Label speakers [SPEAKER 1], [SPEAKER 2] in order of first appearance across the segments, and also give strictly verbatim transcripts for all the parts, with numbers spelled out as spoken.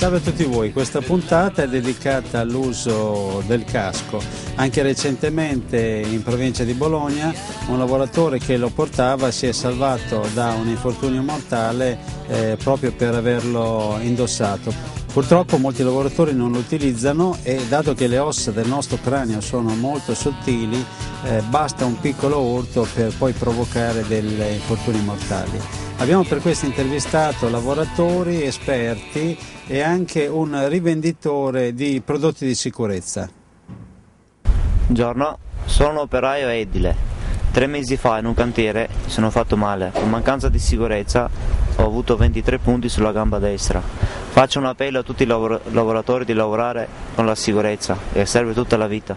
[SPEAKER 1] Salve a tutti voi, questa puntata è dedicata all'uso del casco. Anche recentemente in provincia di Bologna un lavoratore che lo portava si è salvato da un infortunio mortale eh, proprio per averlo indossato. Purtroppo molti lavoratori non lo utilizzano e dato che le ossa del nostro cranio sono molto sottili, eh, basta un piccolo urto per poi provocare degli infortuni mortali. Abbiamo per questo intervistato lavoratori, esperti e anche un rivenditore di prodotti di sicurezza.
[SPEAKER 2] Buongiorno, sono un operaio edile. Tre mesi fa in un cantiere mi sono fatto male. Per mancanza di sicurezza ho avuto ventitré punti sulla gamba destra. Faccio un appello a tutti i lavor- lavoratori di lavorare con la sicurezza, che serve tutta la vita.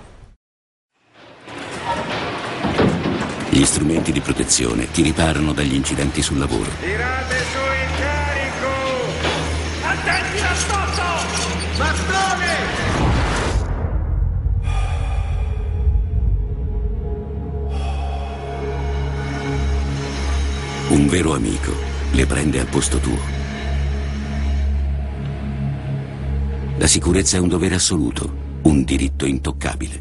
[SPEAKER 3] Gli strumenti di protezione ti riparano dagli incidenti sul lavoro.
[SPEAKER 4] Tirate su il carico! Attenti la scosso! Bastone!
[SPEAKER 3] Un vero amico le prende al posto tuo. La sicurezza è un dovere assoluto, un diritto intoccabile.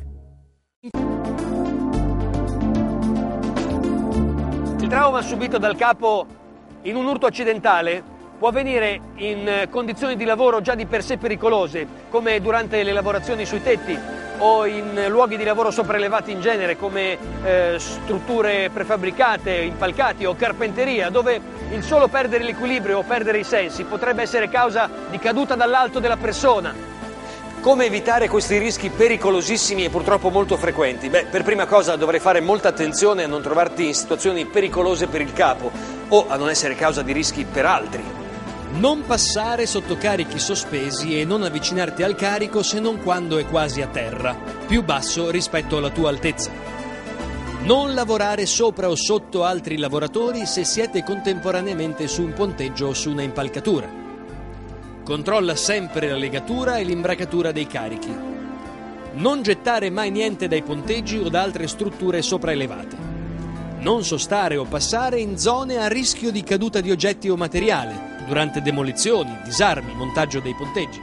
[SPEAKER 5] Il trauma subito dal capo in un urto accidentale può avvenire in condizioni di lavoro già di per sé pericolose, come durante le lavorazioni sui tetti o in luoghi di lavoro sopraelevati in genere, come eh, strutture prefabbricate, impalcati o carpenteria, dove il solo perdere l'equilibrio o perdere i sensi potrebbe essere causa di caduta dall'alto della persona.
[SPEAKER 6] Come evitare questi rischi pericolosissimi e purtroppo molto frequenti? Beh, per prima cosa dovrai fare molta attenzione a non trovarti in situazioni pericolose per il capo o a non essere causa di rischi per altri.
[SPEAKER 7] Non passare sotto carichi sospesi e non avvicinarti al carico se non quando è quasi a terra, più basso rispetto alla tua altezza. Non lavorare sopra o sotto altri lavoratori se siete contemporaneamente su un ponteggio o su una impalcatura. Controlla sempre la legatura e l'imbracatura dei carichi. Non gettare mai niente dai ponteggi o da altre strutture sopraelevate. Non sostare o passare in zone a rischio di caduta di oggetti o materiale, durante demolizioni, disarmi, montaggio dei ponteggi.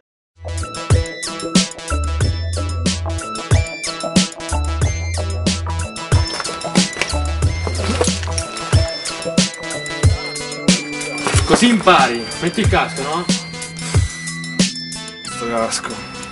[SPEAKER 8] Così impari. Metti il casco, no? Sto casco.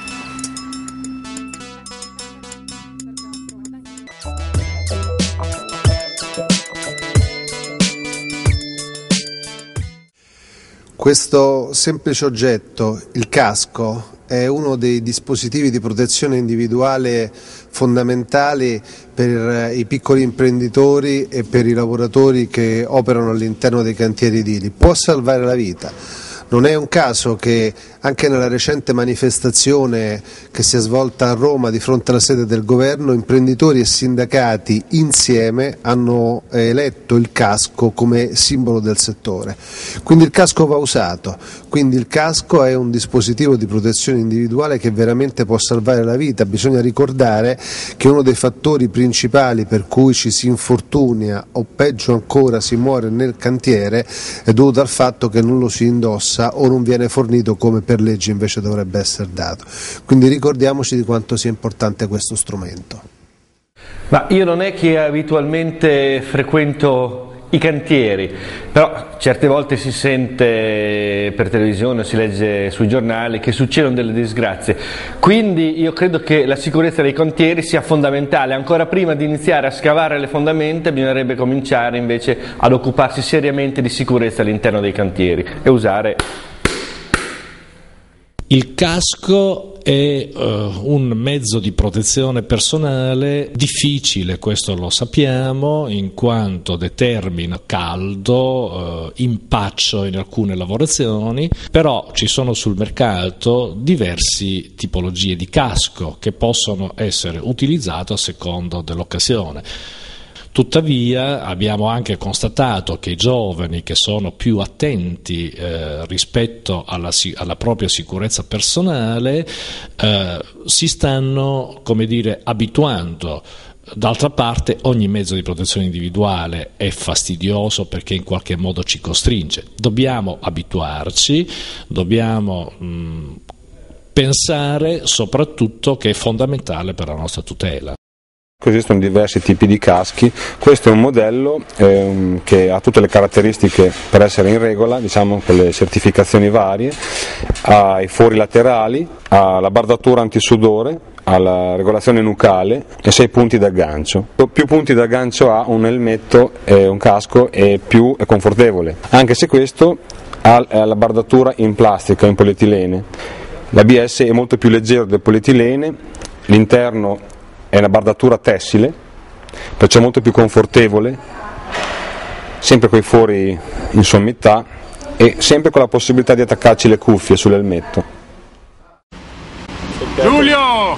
[SPEAKER 9] Questo semplice oggetto, il casco, è uno dei dispositivi di protezione individuale fondamentali per i piccoli imprenditori e per i lavoratori che operano all'interno dei cantieri edili. Può salvare la vita. Non è un caso che anche nella recente manifestazione che si è svolta a Roma di fronte alla sede del governo, imprenditori e sindacati insieme hanno eletto il casco come simbolo del settore. Quindi il casco va usato, quindi il casco è un dispositivo di protezione individuale che veramente può salvare la vita. Bisogna ricordare che uno dei fattori principali per cui ci si infortunia o peggio ancora si muore nel cantiere è dovuto al fatto che non lo si indossa o non viene fornito come per legge invece dovrebbe essere dato. Quindi ricordiamoci di quanto sia importante questo strumento.
[SPEAKER 10] Ma io non è che abitualmente frequento i cantieri, però certe volte si sente per televisione, si legge sui giornali che succedono delle disgrazie, quindi io credo che la sicurezza dei cantieri sia fondamentale. Ancora prima di iniziare a scavare le fondamenta bisognerebbe cominciare invece ad occuparsi seriamente di sicurezza all'interno dei cantieri e usare
[SPEAKER 11] il casco. È uh, un mezzo di protezione personale difficile, questo lo sappiamo, in quanto determina caldo, uh, impaccio in alcune lavorazioni, però ci sono sul mercato diverse tipologie di casco che possono essere utilizzate a seconda dell'occasione. Tuttavia abbiamo anche constatato che i giovani che sono più attenti eh, rispetto alla, alla propria sicurezza personale eh, si stanno, come dire, abituando D'altra parte ogni mezzo di protezione individuale è fastidioso perché in qualche modo ci costringe. Dobbiamo abituarci, dobbiamo mh, pensare soprattutto che è fondamentale per la nostra tutela.
[SPEAKER 12] Esistono diversi tipi di caschi, questo è un modello ehm, che ha tutte le caratteristiche per essere in regola, diciamo con le certificazioni varie, ha i fori laterali, ha la bardatura antisudore, ha la regolazione nucale e sei punti d'aggancio. Più punti d'aggancio ha un elmetto e un casco e più è confortevole, anche se questo ha la bardatura in plastica, in polietilene. L'A B S è molto più leggero del polietilene, l'interno è una bardatura tessile, perciò molto più confortevole, sempre con i fori in sommità e sempre con la possibilità di attaccarci le cuffie sull'elmetto.
[SPEAKER 4] Giulio!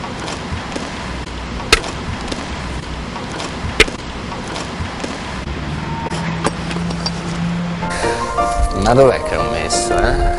[SPEAKER 13] Ma dov'è che ho messo, eh?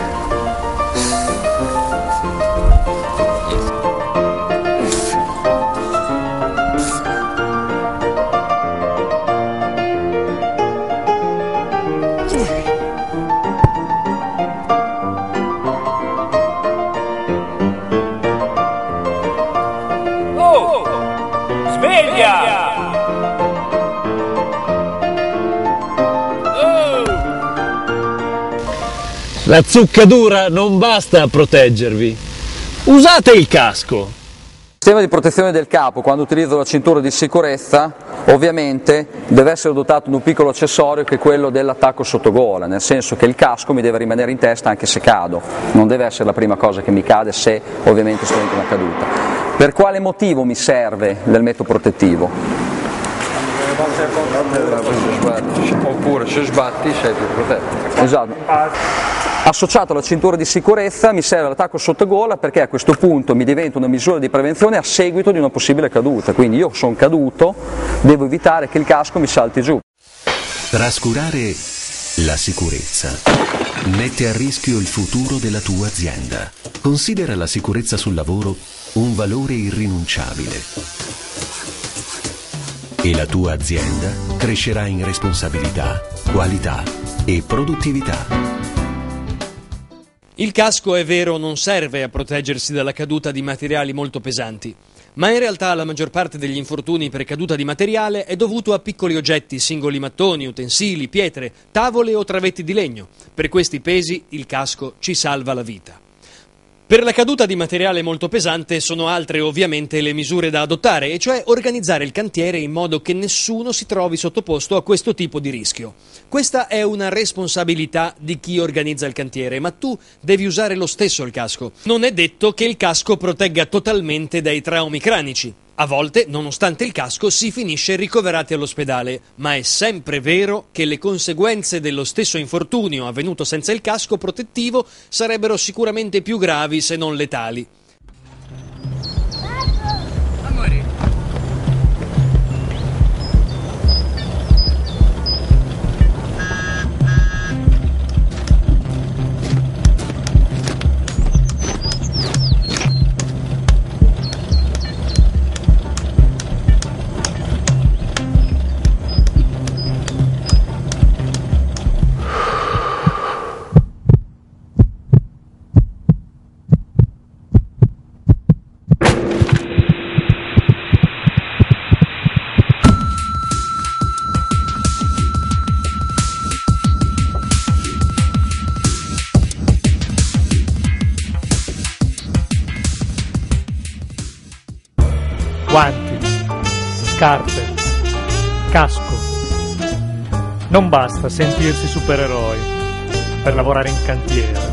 [SPEAKER 14] La zucca non basta a proteggervi, usate il casco.
[SPEAKER 15] Il sistema di protezione del capo, quando utilizzo la cintura di sicurezza, ovviamente deve essere dotato di un piccolo accessorio che è quello dell'attacco sottogola, nel senso che il casco mi deve rimanere in testa anche se cado, non deve essere la prima cosa che mi cade se ovviamente sto in una caduta. Per quale motivo mi serve l'elmetto protettivo?
[SPEAKER 16] Oppure se sbatti sei più protetto.
[SPEAKER 15] Esatto. Associato alla cintura di sicurezza mi serve l'attacco sottogola perché a questo punto mi diventa una misura di prevenzione a seguito di una possibile caduta, quindi io sono caduto, devo evitare che il casco mi salti giù.
[SPEAKER 3] Trascurare la sicurezza mette a rischio il futuro della tua azienda. Considera la sicurezza sul lavoro un valore irrinunciabile e la tua azienda crescerà in responsabilità, qualità e produttività.
[SPEAKER 7] Il casco, è vero, non serve a proteggersi dalla caduta di materiali molto pesanti, ma in realtà la maggior parte degli infortuni per caduta di materiale è dovuto a piccoli oggetti, singoli mattoni, utensili, pietre, tavole o travetti di legno. Per questi pesi il casco ci salva la vita. Per la caduta di materiale molto pesante sono altre ovviamente le misure da adottare, e cioè organizzare il cantiere in modo che nessuno si trovi sottoposto a questo tipo di rischio. Questa è una responsabilità di chi organizza il cantiere, ma tu devi usare lo stesso il casco. Non è detto che il casco protegga totalmente dai traumi cranici. A volte, nonostante il casco, si finisce ricoverati all'ospedale, ma è sempre vero che le conseguenze dello stesso infortunio avvenuto senza il casco protettivo sarebbero sicuramente più gravi se non letali.
[SPEAKER 17] Guanti, scarpe, casco. Non basta sentirsi supereroi per lavorare in cantiere.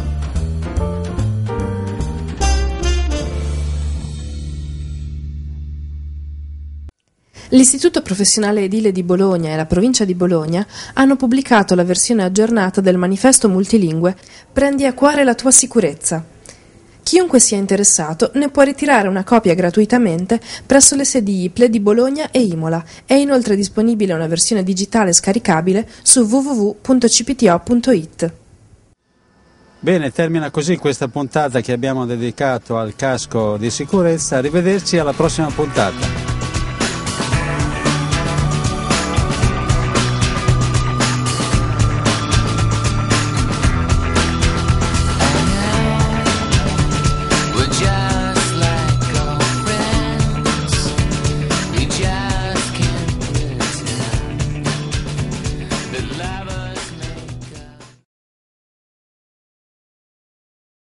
[SPEAKER 18] L'Istituto Professionale Edile di Bologna e la Provincia di Bologna hanno pubblicato la versione aggiornata del manifesto multilingue Prendi a cuore la tua sicurezza. Chiunque sia interessato ne può ritirare una copia gratuitamente presso le sedi I P L E di Bologna e Imola. È inoltre disponibile una versione digitale scaricabile su w w w punto c p t o punto i t.
[SPEAKER 1] Bene, termina così questa puntata che abbiamo dedicato al casco di sicurezza. Arrivederci alla prossima puntata.